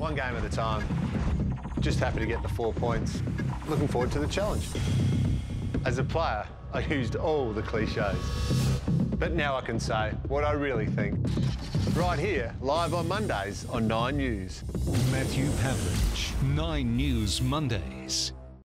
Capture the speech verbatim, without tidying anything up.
One game at a time. Just happy to get the four points. Looking forward to the challenge. As a player, I used all the cliches. But now I can say what I really think. Right here, live on Mondays on Nine News. Matthew Pavlich, Nine News Mondays.